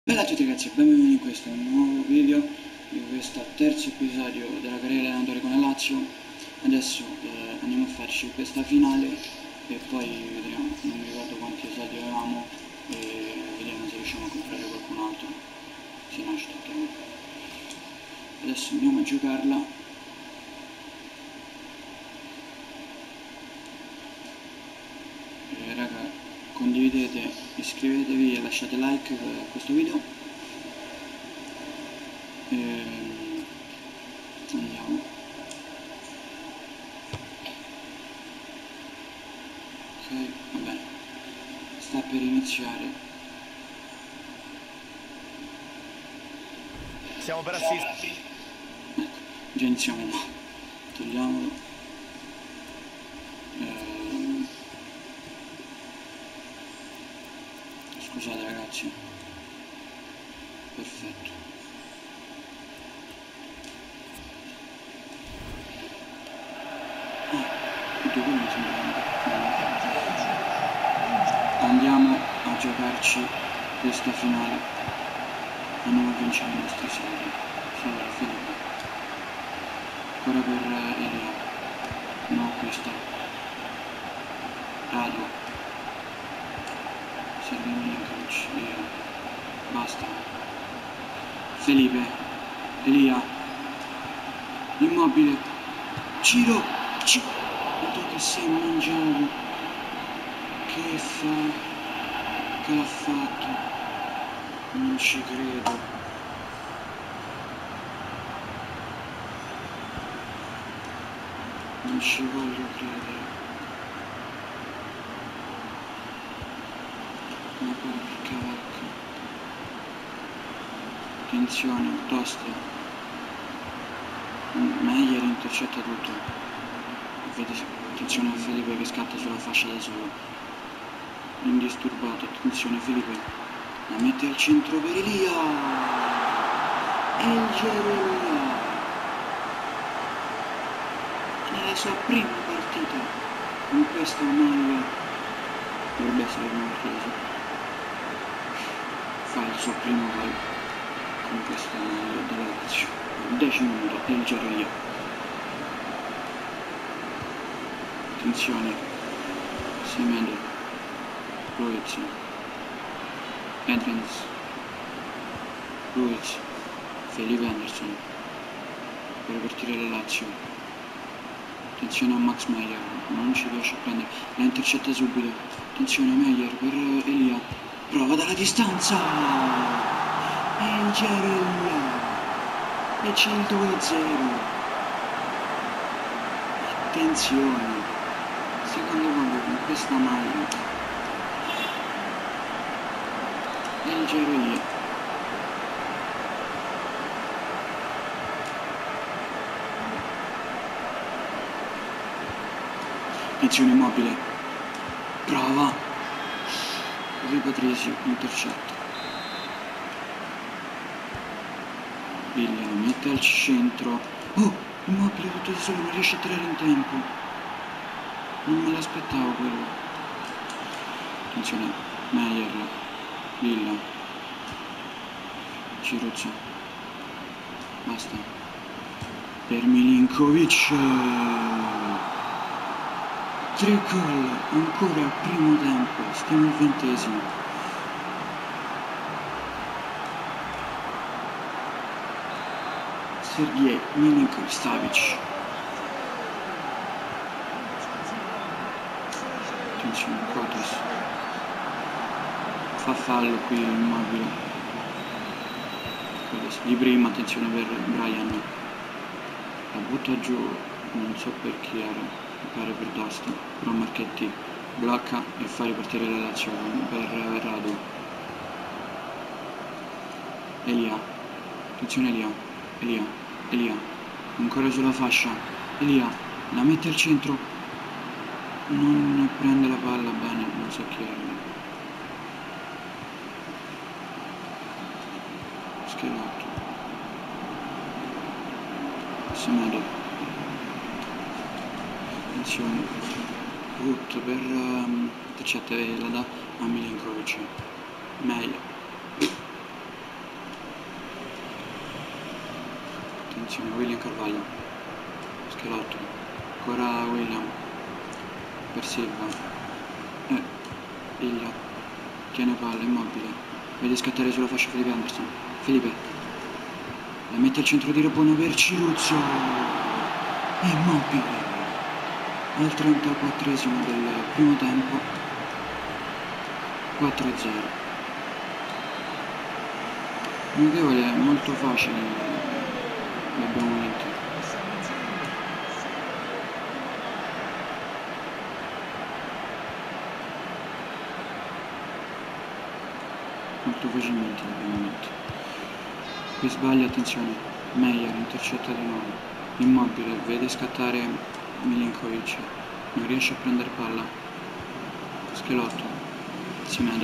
Bella a tutti ragazzi e benvenuti in questo nuovo video di questo terzo episodio della carriera allenatore con la Lazio. Adesso andiamo a farci questa finale e poi vedremo, non mi ricordo quanti soldi avevamo e vediamo se riusciamo a comprare qualcun altro. Se no ci tocchiamo. Adesso andiamo a giocarla. Raga, condividete, iscrivetevi e lasciate like a questo video. Andiamo. Ok, va bene. Sta per iniziare. Siamo per assistere. Ecco, già iniziamo. Togliamolo. Scusate ragazzi. Perfetto. Tutto quello mi sembra. Andiamo a giocarci questa finale. Andiamo a vincere i nostri soldi. Allora, Filippo. Ancora per Elia. No, questa. Rado. Serve Milinkovic. Elia. Basta. Felipe. Elia. Immobile. Ciro. Guarda che si è mangiato. Che fa? Che l'ha fatto? Non ci credo. Non ci voglio credere. Ma porca vacca. Attenzione, tosto. Meyer intercetta tutto. Attenzione a Felipe che scatta sulla fascia da solo. Indisturbato, attenzione Felipe. La mette al centro per Elia. E il giro Elia. Nella sua prima partita con questa maglia. Dovrebbe essere una partita. Fa il suo primo gol con questa maglia della Lazio. Il 10° minuto e il giro Elia. Attenzione. Semedo. Ruiz, Adrians, Ruiz, Felipe Anderson per partire la Lazio. Attenzione a Max Meyer, non ci riesce a prendere, la intercetta subito. Attenzione Meyer per Elia, prova dalla distanza e il giro Elia e c'è il 2-0. Attenzione, secondo gol con questa maglia. E il giro Elia. Attenzione Immobile. Prova. Rui Patricio intercetta. Villa lo mette al centro. Oh! Immobile tutto da solo, non riesce a tirare in tempo. Non me l'aspettavo quello. Attenzione. Meyer. Villa. Ciruzza. Basta. Per Milinkovic. 3 gol. Ancora al primo tempo. Stiamo al 20°. Sergej Milinkovic-Savic. Attenzione, Cotis. Fa fallo qui Immobile. Di prima, attenzione per Brian. La butta giù, non so per chi era, mi pare per Dosti, però Marchetti blocca e fa ripartire la Lazio per Radu. Elia. Attenzione Elia. Ancora sulla fascia. Elia. La mette al centro. Non prende la palla bene, non so chi era. Schelotto. Semedo. Attenzione. Brutto per intercetta la dà a Milinkovic. Meglio. attenzione, William Carvalho, Schelotto, ancora William, per Silva, Iglia, tiene palla, immobile, vede scattare sulla fascia Felipe Anderson, Felipe, la mette al centro tiro buono per Ciruzzo, immobile, al 34esimo del primo tempo, 4-0. Notevole, molto facile, l'abbiamo vinto. Molto facilmente l'abbiamo vinto. Qui sbaglia, attenzione, Meyer intercetta di nuovo, immobile, vede scattare Milinkovic, non riesce a prendere palla, Schelotto, Semedo,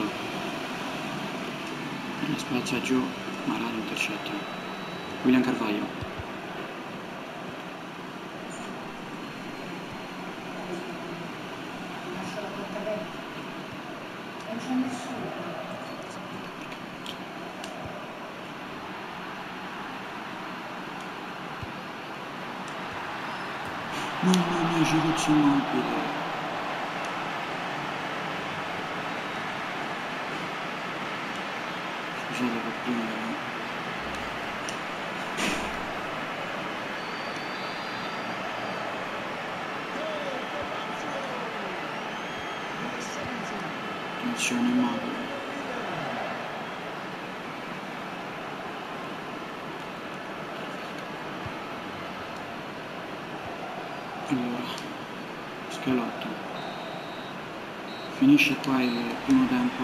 la spazza giù, Marano intercetta, William Carvalho, mamma mia, Ciruzzo immobile. Scusate per prima. Attenzione immobile. Allora, Schelotto. Finisce qua il primo tempo.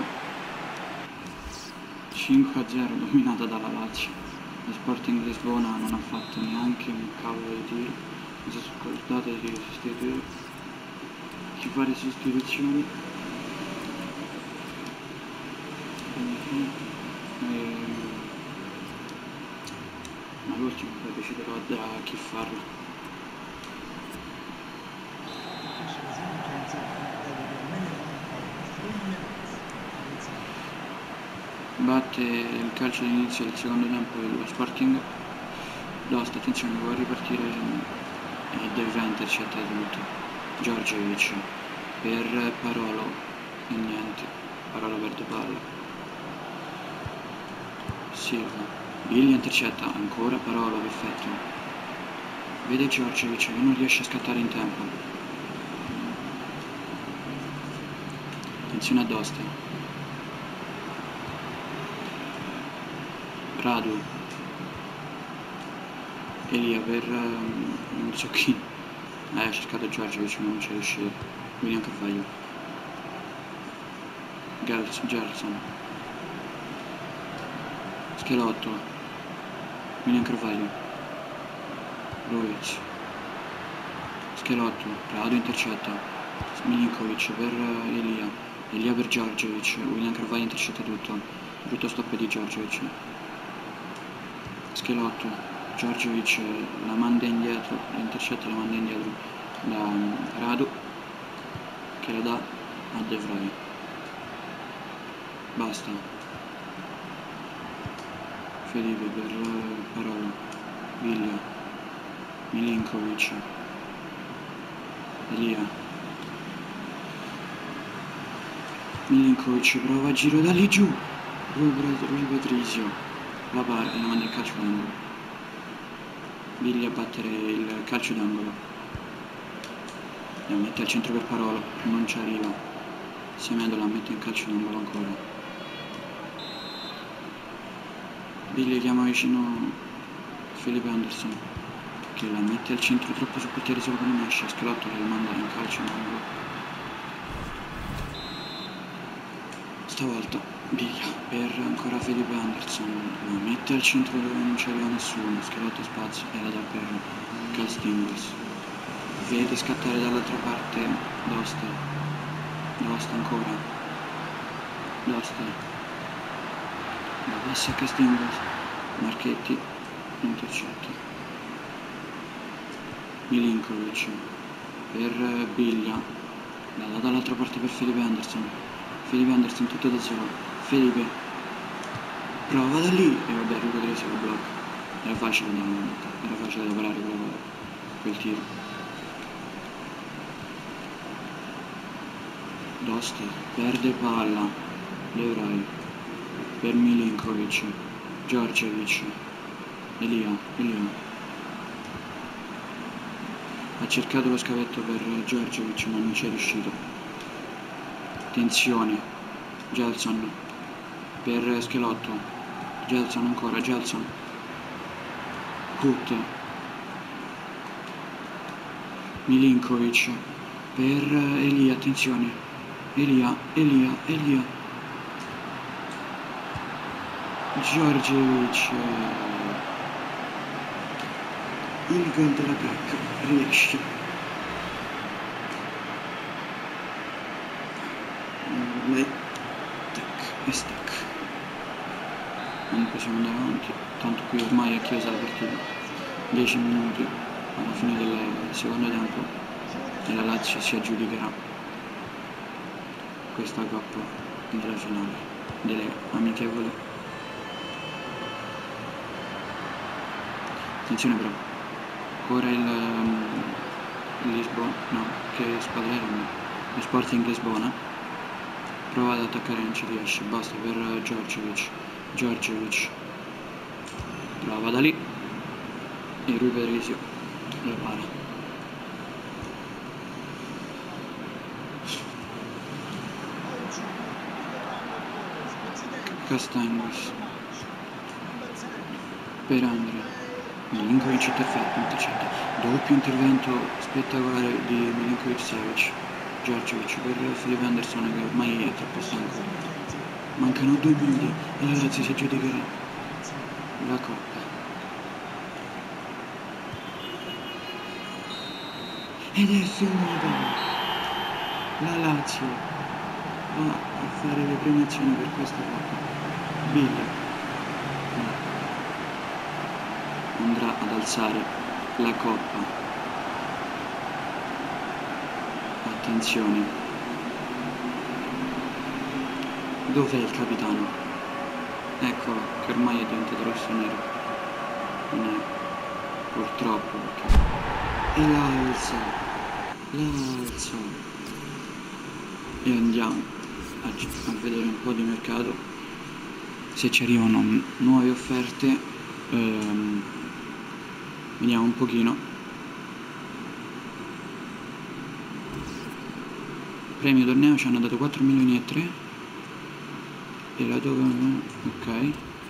5-0 dominata dalla Lazio. Lo Sporting Lisbona non ha fatto neanche un cavolo di tiro. Mi sono scordato di sostituire. Ci fare sostituzioni. Ma l'ultimo poi deciderò da chi farlo. Batte il calcio d'inizio del secondo tempo lo Sporting. Dost, attenzione, vuole ripartire e deve intercettare tutto. Djordjevic per Parolo e niente, Parolo perde palla. Silva, Billy intercetta, ancora Parolo, perfetto. Vede Djordjevic che non riesce a scattare in tempo. Attenzione a Dost. Radu, Elia per non so chi, ha cercato Djordjevic ma non c'è riuscito, William Carvalho, Gerson, Schelotto, William Carvalho, Luiz, Schelotto, Radu intercetta, Milinkovic per Elia per Djordjevic, William Carvalho intercetta tutto, brutto stop di Djordjevic. Schelotto, Djordjevic la manda indietro, l'intercetta la manda indietro da Radu che la dà a De Vrij. Basta. Felipe per Parolo, Villa, Milinkovic, Elia. Milinkovic prova a giro da lì giù, Rui Patrizio. La parte, la manda il calcio d'angolo. Billy a battere il calcio d'angolo. La mette al centro per Parolo, non ci arriva. Semedo la mette in calcio d'angolo ancora. Billy chiama vicino Felipe Anderson, che la mette al centro troppo sul portiere solo con il esce. Schelotto che la manda in calcio d'angolo. Stavolta Biglia per ancora Felipe Anderson, la mette al centro dove non c'era nessuno, Schelotto spazio e la dà per Castingos. Vede scattare dall'altra parte Dost ancora, Dost, la passa a Castingos, Marchetti, intercetto, Milinkovic per Biglia, la dà dall'altra parte per Felipe Anderson. Felipe Anderson tutto da solo, Felipe prova da lì e vabbè Rui Patrizio lo blocca. era facile da parare quel tiro. Dosti perde palla, De Vrij per Milinkovic, Djordjevic, Elia ha cercato lo scavetto per Djordjevic ma non ci è riuscito. Attenzione, Gelson per Schelotto, Gelson ancora, Gelson, Kut, Milinkovic per Elia, attenzione, Elia, Djordjevic, il gol della cacca, riesce. E stack. Non possiamo andare avanti, tanto qui ormai è chiusa la partita. 10 minuti alla fine del secondo tempo e la Lazio si aggiudicherà questa coppa della finale delle amichevoli. Attenzione però, ora il Lisbona, no, che squadra era? Lo Sporting Lisbona prova ad attaccare, non ci riesce, basta per Djordjevic prova da lì e Rui Patricio lo para. Castagnos per Andrea, Milinkovic perfetto, intercetta, doppio intervento spettacolare di Milinkovic-Savic, Djordjevic per Felipe Anderson che ormai è troppo stanco. Mancano 2 minuti e la Lazio si aggiudicherà la coppa. Ed è finita! La Lazio va a fare le premiazioni per questa coppa. Bill andrà ad alzare la coppa. Attenzione, dov'è il capitano? Eccolo, che ormai è diventato rosso nero. Non è, purtroppo, perché... E l'alza e andiamo a vedere un po' di mercato se ci arrivano nuove offerte. Vediamo un pochino. Premio torneo ci hanno dato 4 milioni e 3 e la dove... ok,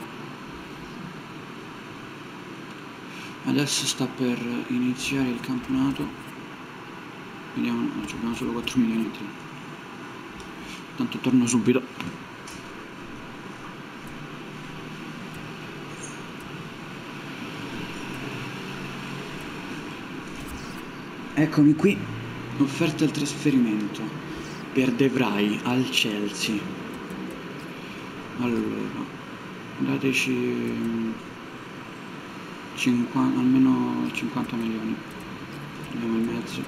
adesso sta per iniziare il campionato. Vediamo, no, abbiamo solo 4 milioni e 3, tanto torno subito. Eccomi qui, offerta al trasferimento per De Vrij al Chelsea. Allora, dateci almeno 50 milioni, andiamo in mezzo.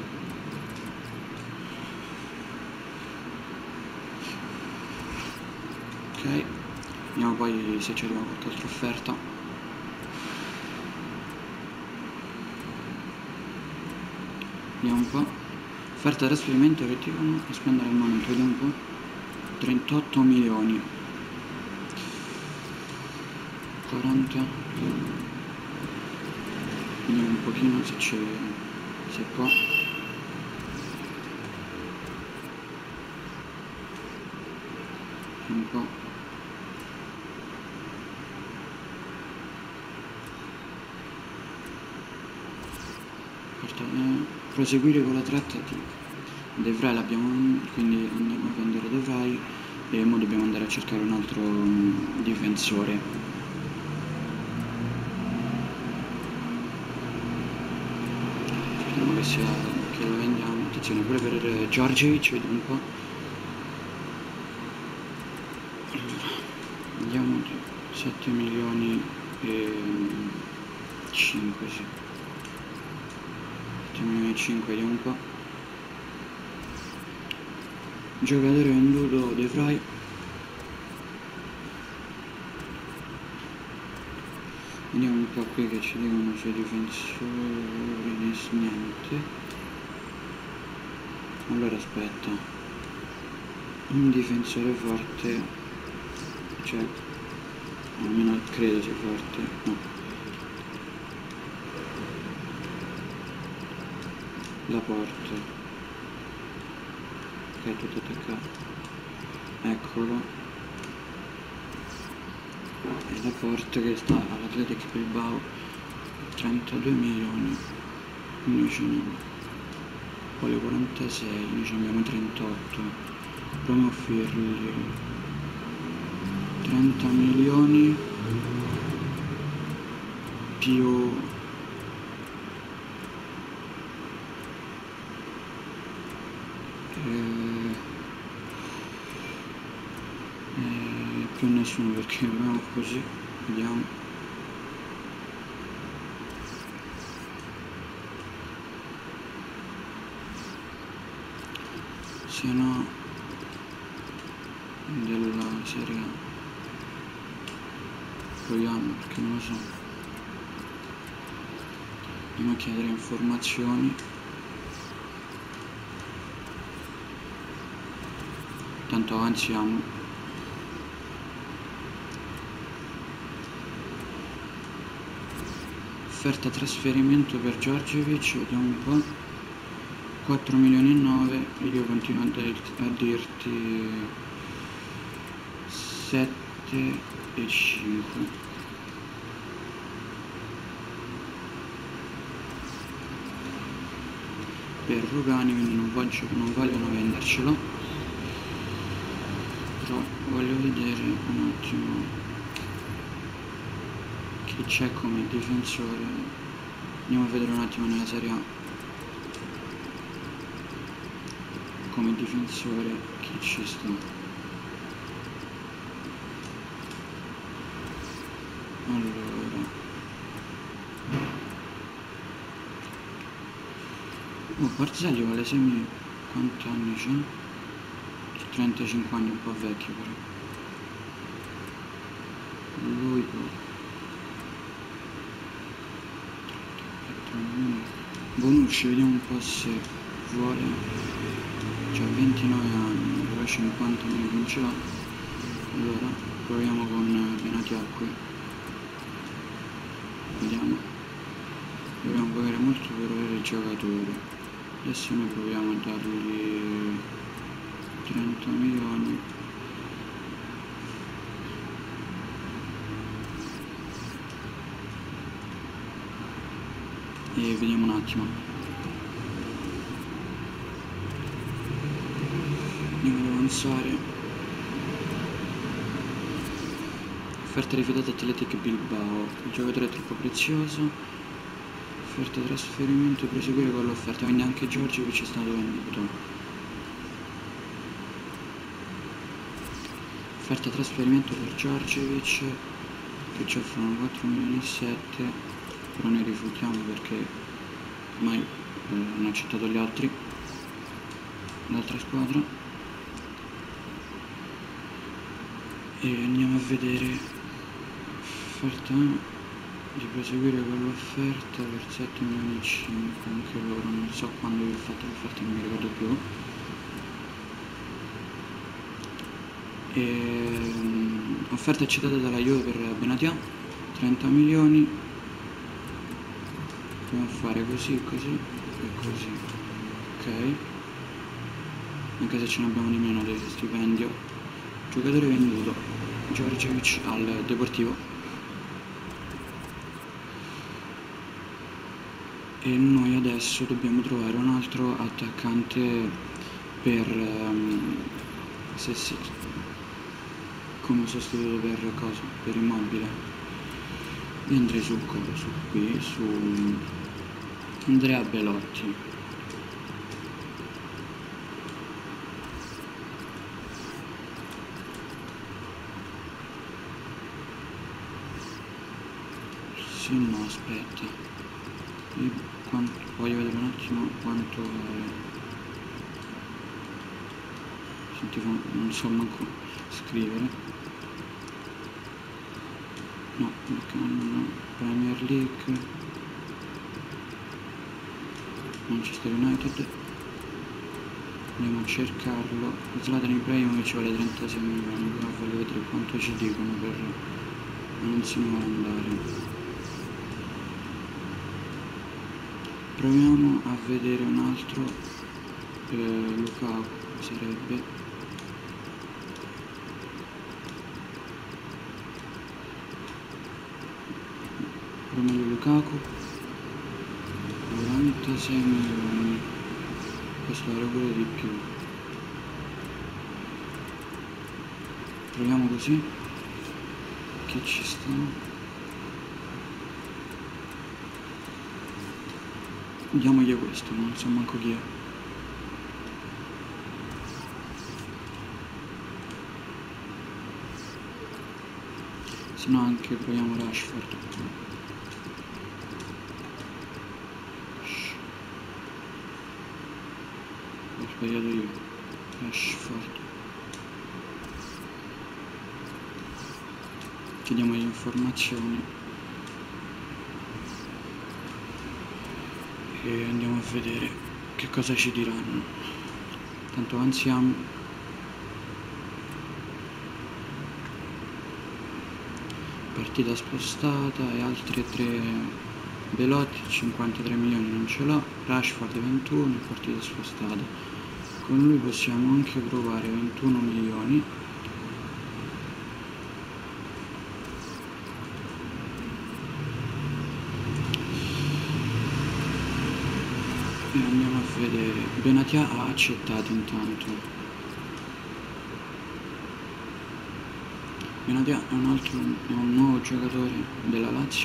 Ok, vediamo poi se ci arriva qualche altra offerta. Vediamo un po'. Offerta di trasferimento che tirano a spendere al momento, vediamo un po'. 38 milioni. 40. Vediamo un pochino se c'è, se qua. Un po'. Proseguire con la trattativa. De Vrij l'abbiamo, quindi andiamo a prendere De Vrij e ora dobbiamo andare a cercare un altro difensore. Speriamo che lo vendiamo. Attenzione pure per Djordjevic, vediamo un po'. Allora, andiamo 7 milioni e 5, sì. 5, vediamo un po'. Giocatore venduto De Vrij. Vediamo un po' qui che ci dicono sui difensori, niente. Allora aspetta, un difensore forte, cioè almeno credo sia forte, no. La porta, che è tutto attaccato, eccolo. E la porta che sta all'Athletic Bilbao, 32 milioni, noi ce ne vuole 46, noi ce ne abbiamo 38, proviamo a offrirgli 30 milioni più più nessuno, perché abbiamo così, vediamo. Se no della serie A proviamo, perché non lo so, andiamo a chiedere informazioni. Tanto avanziamo. Offerta trasferimento per Djordjevic, vediamo un po', 4 milioni e 9, e io continuo a dirti 7 e 5. Per Rugani, quindi non vogliono vendercelo, però voglio vedere un attimo chi c'è come difensore. Andiamo a vedere un attimo nella Serie A come difensore chi ci sta. Allora, Barzagli vale 6 quanti anni c'ha? 35 anni, un po' vecchio però. Lui Bonucci, vediamo un po' se vuole. C'ha 29 anni, però 50 anni non ce l'ha. Allora proviamo con Benatia qui. Vediamo. Dobbiamo pagare molto per avere il giocatore. Adesso noi proviamo a dargli 30 milioni. E vediamo un attimo. Andiamo ad avanzare. Offerta rifiutata Athletic Bilbao. Il giocatore è troppo prezioso. Offerta trasferimento, proseguire con l'offerta, quindi anche Djordjevic è stato venduto. Offerta trasferimento per Djordjevic, che ci offrono 4 milioni e 7, però noi rifiutiamo perché ormai hanno accettato gli altri, l'altra squadra. E andiamo a vedere offerta di proseguire con l'offerta per 7 milioni e 5, anche loro, non so quando vi ho fatto l'offerta, non mi ricordo più. Offerta accettata dalla Juve per Benatia, 30 milioni. Dobbiamo fare così, così e così, ok, anche se ce ne abbiamo di meno di stipendio. Giocatore venduto, Djordjevic al Deportivo. E noi adesso dobbiamo trovare un altro attaccante per come sostituto per cosa? Per Immobile. Io andrei su qui, su Andrea Belotti. Sì, no, aspetta. Voglio vedere un attimo quanto vale. Senti, non so manco scrivere. no, perché non Premier League, Manchester United, andiamo a cercarlo. Zlatan Ibrahimovic vale 36 milioni, però voglio vedere quanto ci dicono per non insinuare andare. Proviamo a vedere un altro, Lukaku sarebbe. Romelu Lukaku, 96 milioni, questo era pure di più. Proviamo così, che ci sta. Diamogli questo, non so manco chi è. Se no anche proviamo Rashford. Ho sbagliato io. Rashford. Chiediamo le informazioni e andiamo a vedere che cosa ci diranno. Tanto avanziamo. Partita spostata e altri 3 Belotti, 53 milioni non ce l'ho, Rashford 21, partita spostata. Con lui possiamo anche provare 21 milioni. E andiamo a vedere. Benatia ha accettato intanto. Benatia è un nuovo giocatore della Lazio,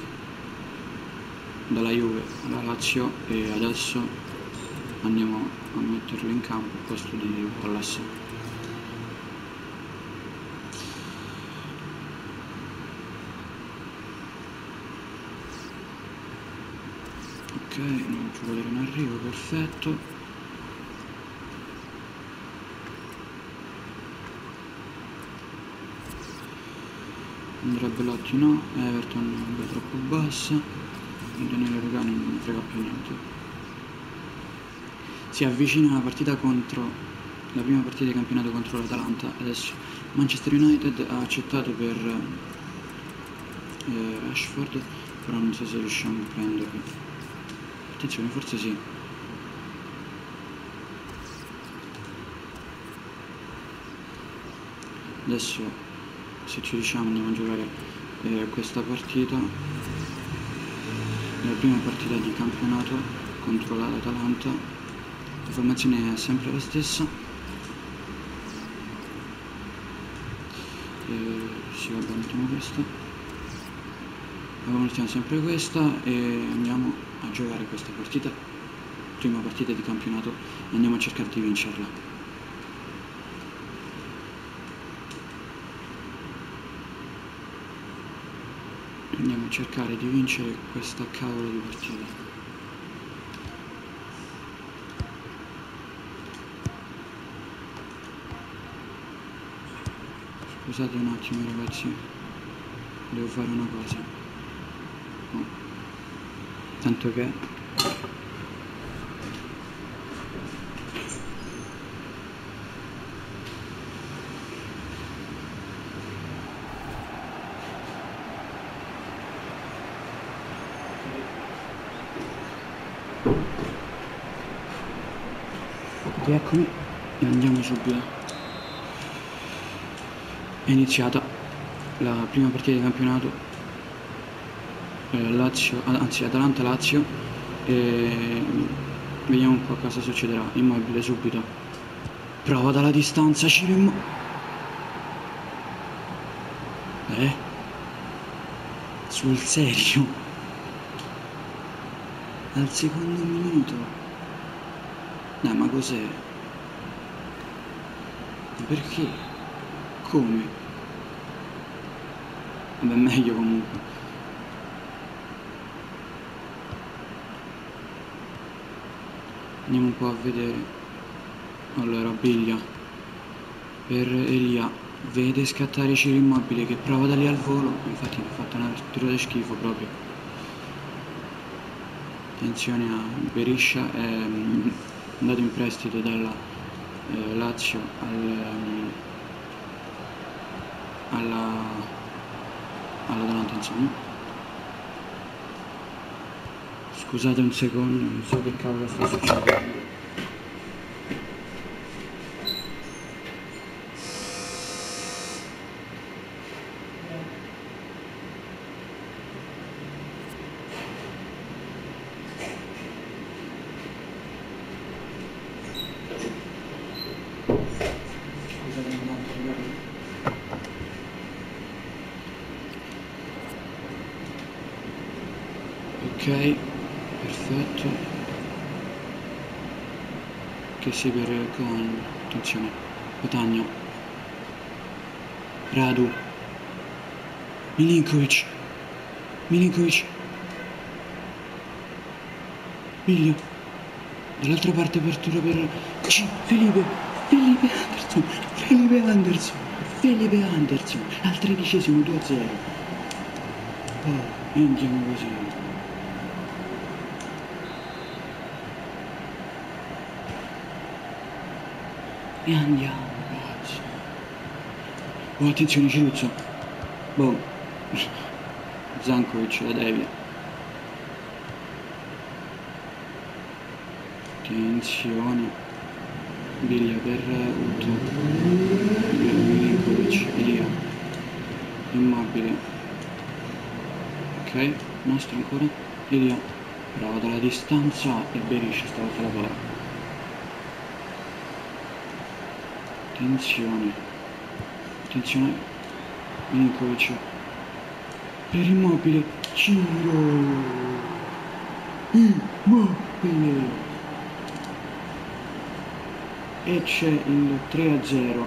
dalla Juve alla Lazio, e adesso andiamo a metterlo in campo al posto di Wallace. Ok, un giocatore in arrivo, perfetto. Andrea Belotti no, Everton è troppo bassa, Daniele Rugani non frega più niente. Si avvicina la partita contro la prima partita di campionato contro l'Atalanta. Adesso Manchester United ha accettato per Rashford, però non so se riusciamo a prenderlo. Attenzione, forse sì. Adesso se ci riusciamo andiamo a giocare questa partita, la prima partita di campionato contro l'Atalanta. La formazione è sempre la stessa. Sì, vabbè, mettiamo questa. Mettiamo sempre questa e andiamo a giocare questa partita, prima partita di campionato, e andiamo a cercare di vincerla. Andiamo a cercare di vincere questa cavolo di partita. Scusate un attimo ragazzi, devo fare una cosa. No. Tanto che eccomi e andiamo subito. È iniziata la prima partita di campionato, Atalanta-Lazio, e vediamo un po' cosa succederà. Immobile subito, prova dalla distanza, Ciro sul serio, al secondo minuto. Ma cos'è? Perché? Come? Vabbè, meglio comunque. Andiamo un po' a vedere. Allora, Biglia per Elia, vede scattare Ciro Immobile che prova da lì al volo, infatti ha fatto una rottura di schifo proprio. Attenzione a Beriscia, è andato in prestito dalla Lazio all'Atalanta, insomma. Scusate un secondo, non so che cavolo sta succedendo. Ok, perfetto. Che si per con attenzione. Petagna. Radu. Milinkovic. Biglia. Dall'altra parte apertura per Felipe Anderson al 13esimo 2-0. E andiamo così. E andiamo, ragazzi. Oh, attenzione, Ciruzzo. Boh. Zankovic la devia. Attenzione. Biglia per Utto. Milinkovic, Elia. Immobile. Ok, nostro ancora. Elia. Bravo dalla distanza e Beriscia stavolta la palla. Attenzione, Milinkovic per Immobile, Ciro, Immobile, e c'è il 3-0.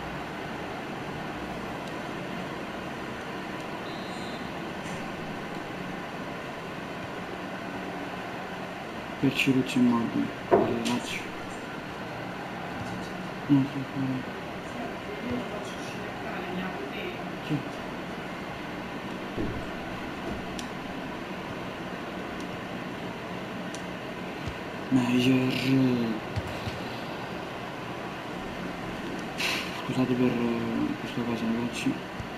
Per Ciruzzo Immobile, del Lazio. Meyer, scusate per questa cosa, ragazzi.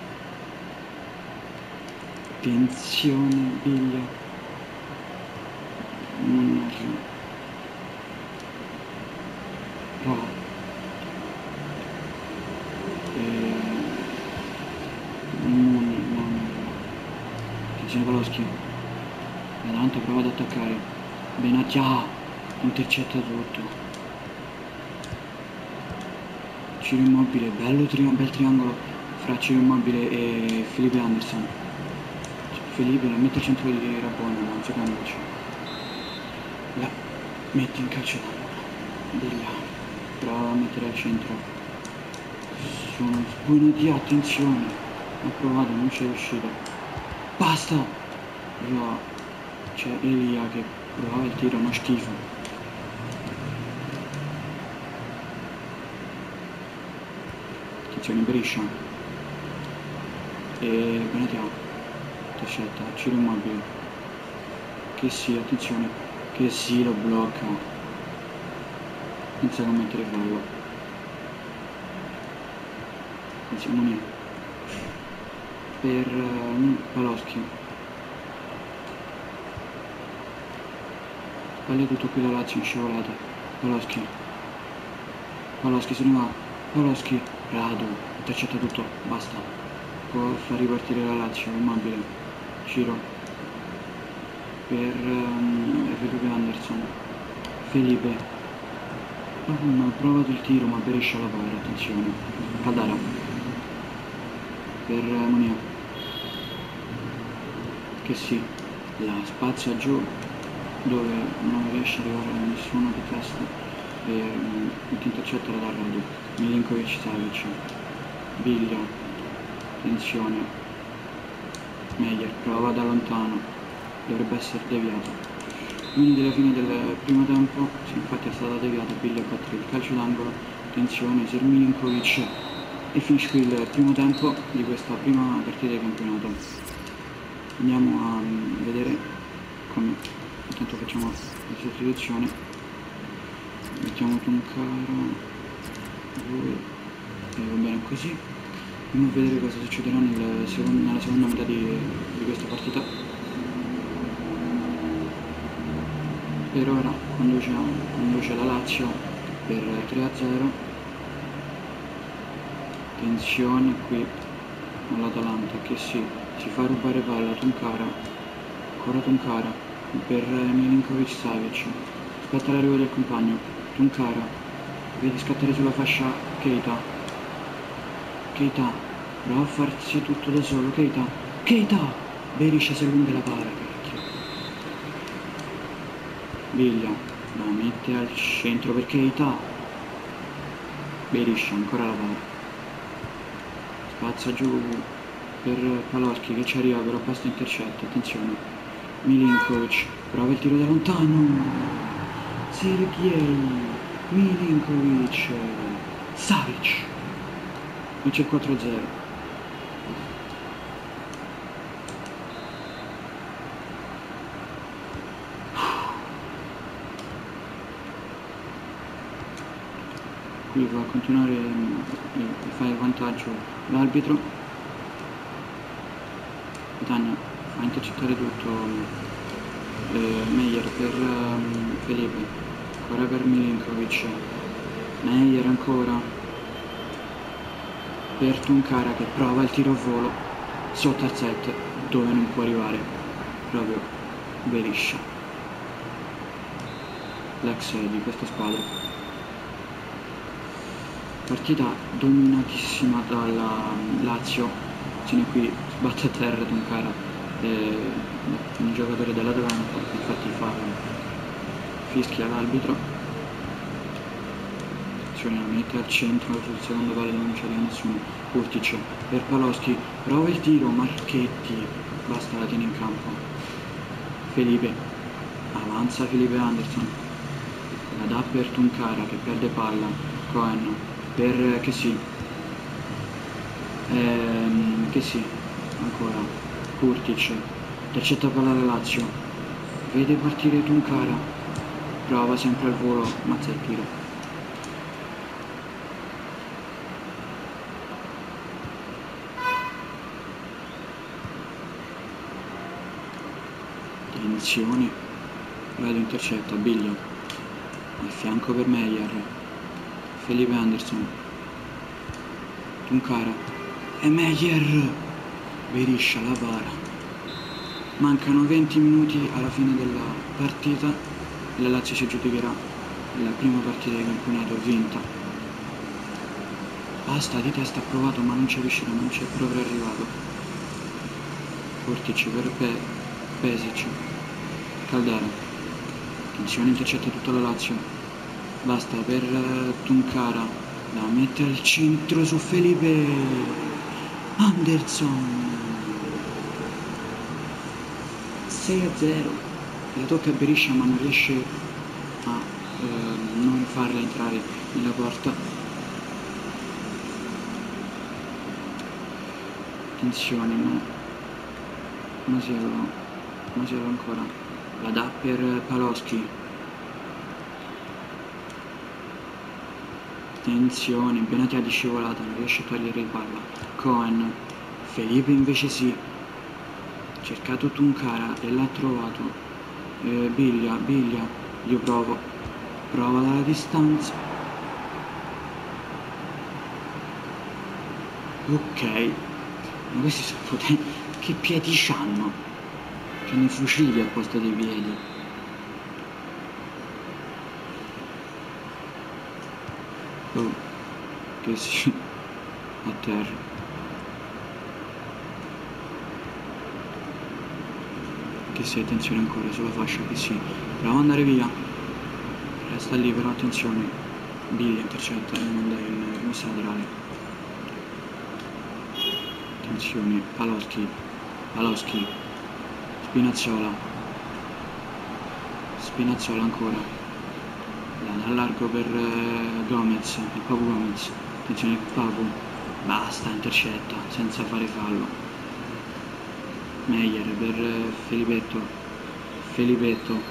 Attenzione, Biglia, mannaggia, bravo. Attenzione Paloschi, l'Atalanta prova ad attaccare, Benatia intercetta tutto. Ciro Immobile, bel triangolo fra Ciro Immobile e Felipe Anderson. Felipe la mette al centro di Rabona, ma non secondo c'è. La mette in calcio d'angolo. Di là. Prova a mettere al centro. Sono Benatia, attenzione. Ha provato, non c'è riuscito. Basta! Però c'è Elia che provava il tiro, uno schifo. Attenzione, Beriscia. E Benatia. Intercetta, Ciro Immobile. Che sì, attenzione. Che sì, lo blocca. Senza commettere fallo. Attenzione, Munir. Per Paloschi. Sbaglia tutto qui la Lazio in scivolata. Paloschi se ne va. Paloschi, Radu, intercetta tutto, basta. Può far ripartire la Lazio, Immobile. Ciro. Per Felipe Anderson. Felipe. Non ha provato il tiro ma Beriscia la palla, attenzione. Caldara. Per Munir. Che sì, la spazza giù dove non riesce ad arrivare a nessuno di testa e intercetta da Radu. Milinkovic Savic, Biglia, attenzione, Meyer, prova da lontano, dovrebbe essere deviato. Quindi della fine del primo tempo, sì, infatti è stata deviata, Biglia a battere il calcio d'angolo, attenzione, Milinkovic, E finisce qui il primo tempo di questa prima partita di campionato. Andiamo a vedere come. Intanto facciamo la sostituzione, mettiamo Tunkara, lui, e va bene così. Andiamo a vedere cosa succederà nella seconda metà di questa partita. Per ora conduce la Lazio per 3-0. Attenzione qui all'Atalanta che si fa rubare palla. Tunkara, ancora Tunkara per Milinkovic-Savic, aspetta l'arrivo del compagno. Tunkara vede scattare sulla fascia Keita, prova a farsi tutto da solo. Keita, Berisha si allunga la palla, cacchio. Biglia la mette al centro per Keita, Berisha ancora la palla, spazza giù per Paloschi che ci arriva, però passa intercetto. Attenzione, Milinkovic prova il tiro da lontano, Sergej Milinkovic, Savic, e c'è il 4-0. Qui va a continuare a fare il vantaggio l'arbitro. Tania fa intercettare tutto Meyer per Felipe, ancora per Milinkovic, Meyer ancora per Tunkara che prova il tiro a volo sotto al set dove non può arrivare proprio Berisha, l'ex di questa squadra. Partita dominatissima dalla Lazio, fino qui sbatte a terra Tunkara, un giocatore dell'Atalanta, infatti fischia l'arbitro. La mette al centro sul secondo palo dove non c'è nessuno. Kurtic per Paloschi, prova il tiro, Marchetti, basta, la tiene in campo. Felipe, avanza Felipe Anderson, la dà per Tunkara che perde palla, Cohen per che sì, ancora Kurtic, intercetta palla alla Lazio, vede partire Tunkara, prova sempre al volo, mazza il tiro. Attenzione, vedo intercetta, Biglia, al fianco per Meyer, Felipe Anderson, Tunkara e Meyer, Berisha la para. Mancano 20 minuti alla fine della partita e la Lazio si aggiudicherà la prima partita di campionato vinta. Basta, di testa ha provato ma non ci è riuscito, non ci è proprio arrivato. Kurtic per Pesic, Caldara, attenzione, intercetta tutta la Lazio, basta per Tunkara, la mette al centro su Felipe Anderson, 6-0, la tocca a Berisha ma non riesce a non farla entrare nella porta. Attenzione, Masiello ancora, la dà per Paloschi, attenzione, Benatia di scivolata, non riesce a togliere il palla, Cohen, Felipe invece sì, cercato Tunkara e l'ha trovato, Biglia, io prova dalla distanza, ok, ma questi sono potenti, che piedi c'hanno? C'hanno i fucili al posto dei piedi. Oh, che sì, a terra. Che sì, attenzione ancora sulla fascia, che sì. Prova ad andare via. Resta lì però attenzione. Biglia intercetta e manda in rimessa laterale. Attenzione, Paloschi. Spinazzola ancora, da largo per Gomez, il Papu Gomez, attenzione il Papu, Basta, intercetta, senza fare fallo. Meyer per Felipetto.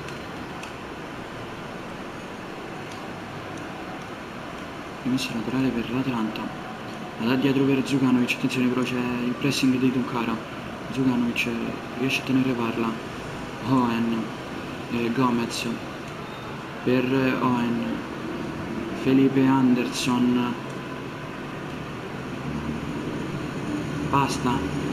Rimessa naturale per l'Atalanta. La dà dietro per Zukanovic, attenzione però c'è il pressing di Tunkara. Zukanovic riesce a tenere palla. Owen, Gomez per Owen, Felipe Anderson. Basta,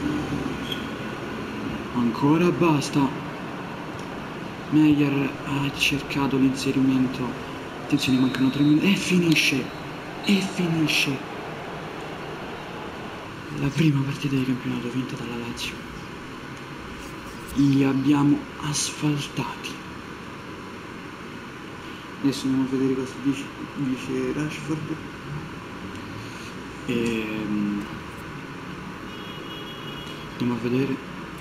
ancora basta. Meyer ha cercato l'inserimento, attenzione, mancano 3 minuti e finisce la prima partita di campionato vinta dalla Lazio. Li abbiamo asfaltati. Adesso andiamo a vedere cosa dice Rashford. Andiamo a vedere.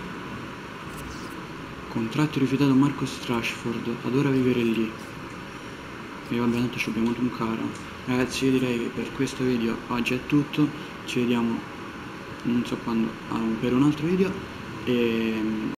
Contratto rifiutato a Marcus Rashford, adora vivere lì. E vabbè, tanto ci abbiamo Tunkara. Ragazzi, io direi che per questo video oggi è tutto. Ci vediamo non so quando per un altro video.